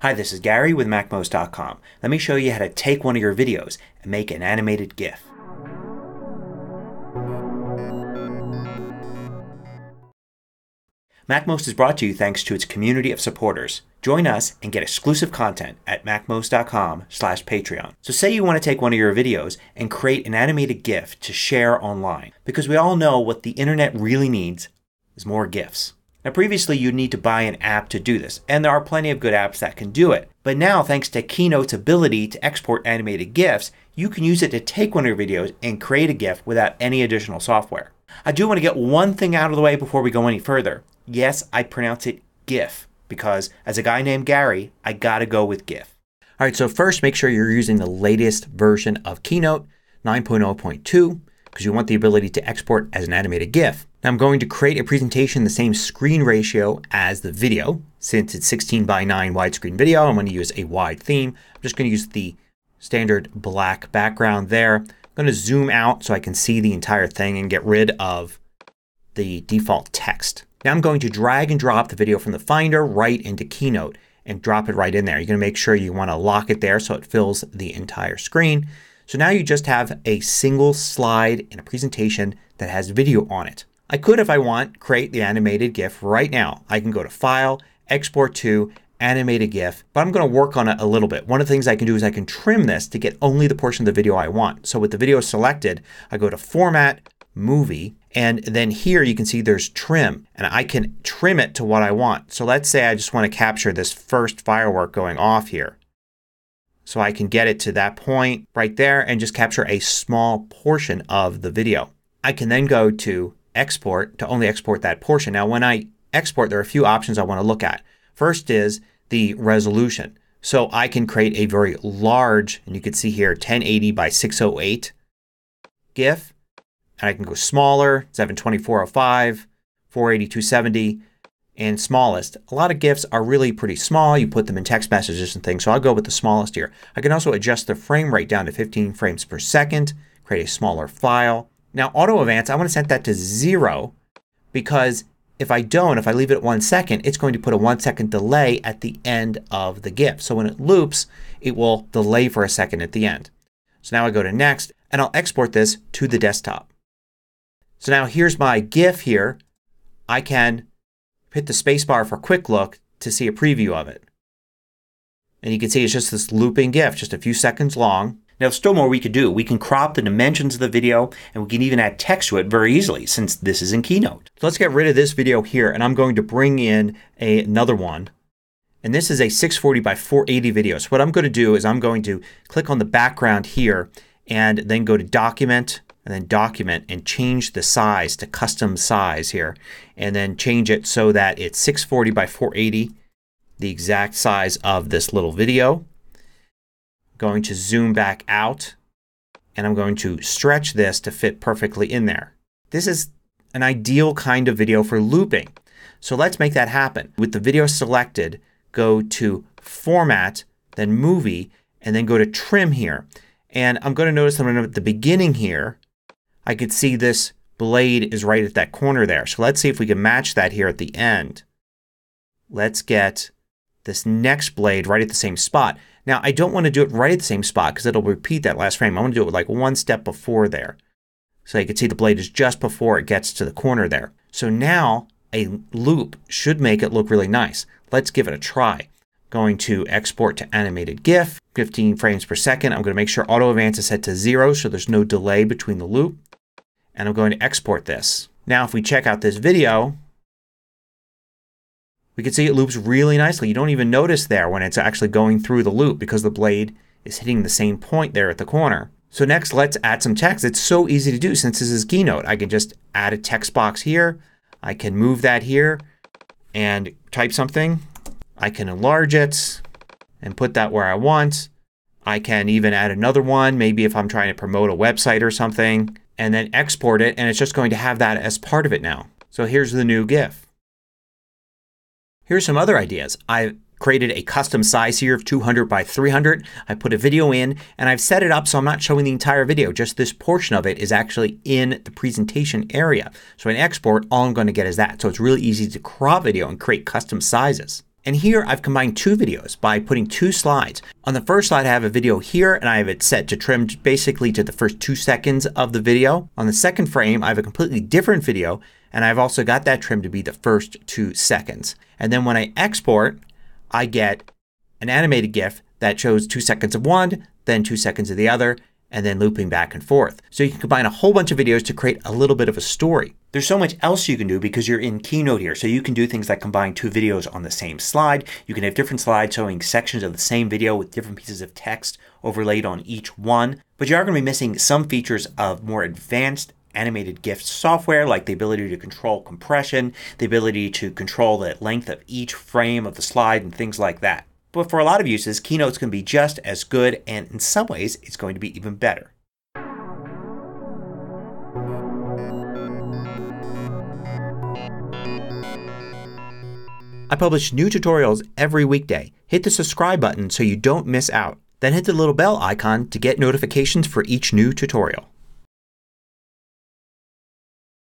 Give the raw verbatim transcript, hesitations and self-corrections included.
Hi, this is Gary with Mac Most dot com. Let me show you how to take one of your videos and make an animated GIF. MacMost is brought to you thanks to its community of supporters. Join us and get exclusive content at Mac Most dot com slash Patreon. So say you want to take one of your videos and create an animated GIF to share online. Because we all know what the internet really needs is more GIFs. Now previously you'd need to buy an app to do this, and there are plenty of good apps that can do it. But now thanks to Keynote's ability to export animated GIFs, you can use it to take one of your videos and create a GIF without any additional software. I do want to get one thing out of the way before we go any further. Yes, I pronounce it GIF because as a guy named Gary, I gotta go with GIF. Alright, so first make sure you're using the latest version of Keynote nine point oh point two because you want the ability to export as an animated GIF. Now I'm going to create a presentation the same screen ratio as the video. Since it's sixteen by nine widescreen video, I'm going to use a wide theme. I'm just going to use the standard black background there. I'm going to zoom out so I can see the entire thing and get rid of the default text. Now I'm going to drag and drop the video from the Finder right into Keynote and drop it right in there. You're going to make sure you want to lock it there so it fills the entire screen. So now you just have a single slide in a presentation that has video on it. I could, if I want, create the animated GIF right now. I can go to File, Export to, Animated GIF, but I'm going to work on it a little bit. One of the things I can do is I can trim this to get only the portion of the video I want. So with the video selected, I go to Format, Movie, and then here you can see there's Trim. And I can trim it to what I want. So let's say I just want to capture this first firework going off here. So I can get it to that point right there and just capture a small portion of the video. I can then go to Export to only export that portion. Now when I export there are a few options I want to look at. First is the resolution. So I can create a very large, and you can see here ten eighty by six oh eight GIF. And I can go smaller, seven twenty by four oh five, four eighty by two seventy, and smallest. A lot of GIFs are really pretty small. You put them in text messages and things. So I'll go with the smallest here. I can also adjust the frame rate down to fifteen frames per second. Create a smaller file. Now Auto Advance, I want to set that to zero because if I don't, if I leave it at one second, it's going to put a one second delay at the end of the GIF. So when it loops, it will delay for a second at the end. So now I go to Next and I'll export this to the desktop. So now here's my GIF here. I can hit the spacebar for quick look to see a preview of it. And you can see it's just this looping GIF, just a few seconds long. Now there's still more we could do. We can crop the dimensions of the video and we can even add text to it very easily since this is in Keynote. So let's get rid of this video here and I'm going to bring in a, another one. And this is a six forty by four eighty video. So what I'm going to do is I'm going to click on the background here and then go to Document and then Document and change the size to custom size here. And then change it so that it's six forty by four eighty, the exact size of this little video. Going to zoom back out and I'm going to stretch this to fit perfectly in there. This is an ideal kind of video for looping. So let's make that happen. With the video selected, go to Format, then Movie, and then go to Trim here. And I'm going to notice that at the beginning here I could see this blade is right at that corner there. So let's see if we can match that here at the end. Let's get this next blade right at the same spot. Now I don't want to do it right at the same spot because it'll repeat that last frame. I want to do it like one step before there. So you can see the blade is just before it gets to the corner there. So now a loop should make it look really nice. Let's give it a try. Going to Export to Animated GIF, fifteen frames per second. I'm going to make sure Auto Advance is set to zero so there's no delay between the loop. And I'm going to export this. Now if we check out this video, we can see it loops really nicely. You don't even notice there when it's actually going through the loop because the blade is hitting the same point there at the corner. So next let's add some text. It's so easy to do since this is Keynote. I can just add a text box here. I can move that here and type something. I can enlarge it and put that where I want. I can even add another one, maybe if I'm trying to promote a website or something, and then export it and it's just going to have that as part of it now. So here's the new GIF. Here's some other ideas. I created a custom size here of two hundred by three hundred. I put a video in and I've set it up so I'm not showing the entire video. Just this portion of it is actually in the presentation area. So in export all I'm going to get is that. So it's really easy to crop video and create custom sizes. And here I've combined two videos by putting two slides. On the first slide I have a video here and I have it set to trim basically to the first two seconds of the video. On the second frame I have a completely different video and I've also got that trimmed to be the first two seconds. And then when I export I get an animated GIF that shows two seconds of one, then two seconds of the other, and then looping back and forth. So you can combine a whole bunch of videos to create a little bit of a story. There's so much else you can do because you're in Keynote here. So you can do things like combine two videos on the same slide. You can have different slides showing sections of the same video with different pieces of text overlaid on each one. But you are going to be missing some features of more advanced animated GIF software, like the ability to control compression, the ability to control the length of each frame of the slide and things like that. But for a lot of uses, Keynote's going to be just as good, and in some ways it's going to be even better. I publish new tutorials every weekday. Hit the subscribe button so you don't miss out. Then hit the little bell icon to get notifications for each new tutorial.